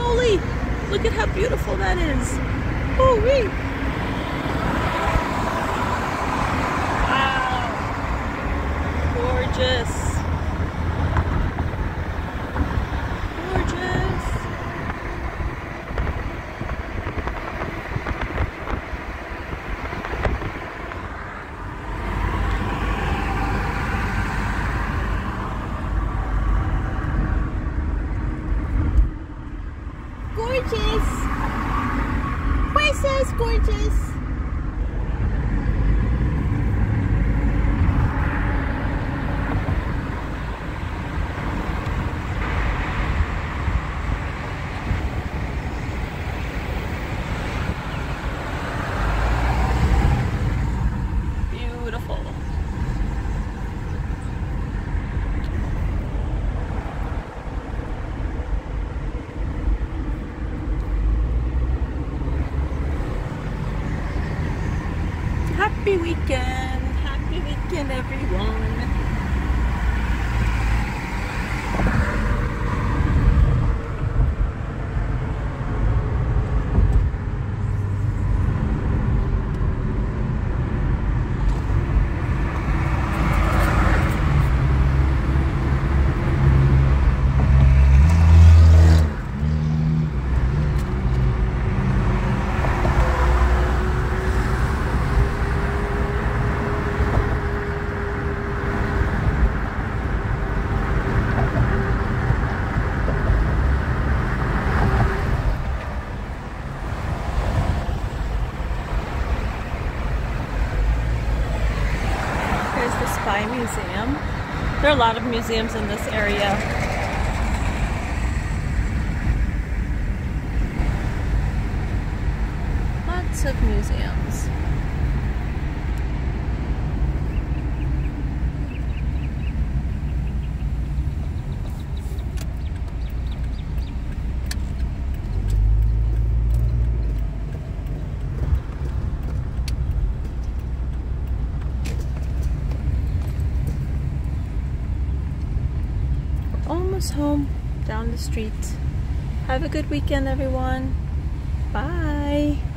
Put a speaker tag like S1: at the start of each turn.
S1: moly! Look at how beautiful that is. Ooh-wee! Wow! Gorgeous! Gorgeous! Gorgeous! Princess, gorgeous! Beautiful. Happy weekend everyone. Here's the Spy Museum. There are a lot of museums in this area. Lots of museums. Almost home, down the street. Have a good weekend, everyone. Bye.